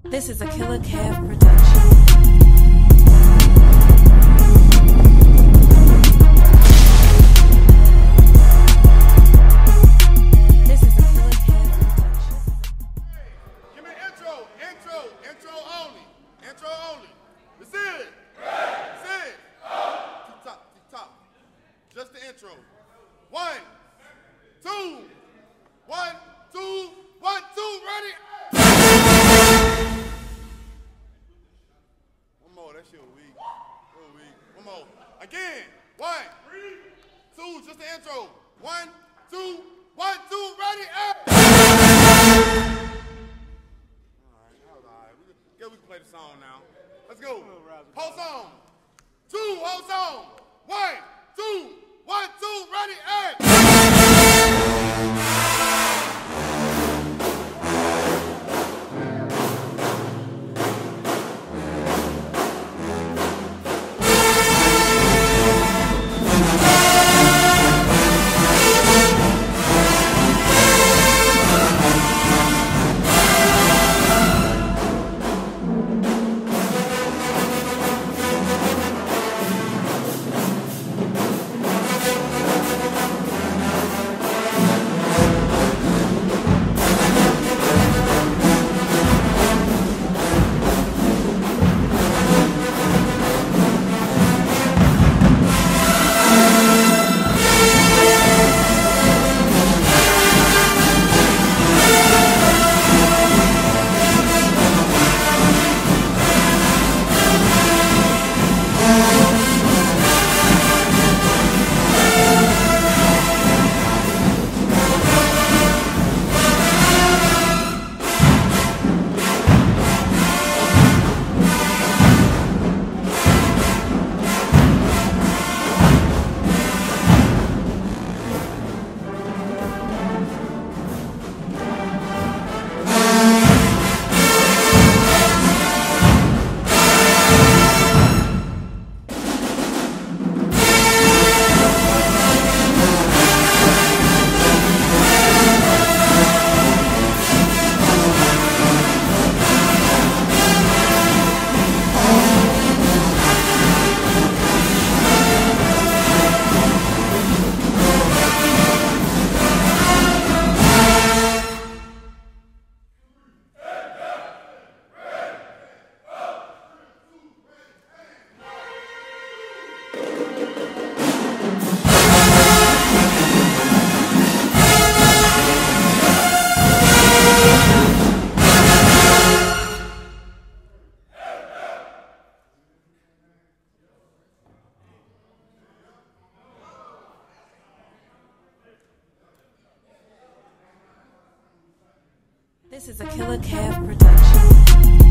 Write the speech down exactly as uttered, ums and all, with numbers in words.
This is a Killa production. This is a Killa production. Give me intro, intro, intro only, intro only. This is, this is, T-top, T-top. Just the intro. One, two, one, two, one, two, ready? One more, that shit was weak. That was weak. One more. Again. One, two, just the intro. One, two, one, two, ready? Up. Yeah, we can play the song now. Let's go. Whole song. Two, whole song. One, two, one, two, ready, act. This is a Killa production.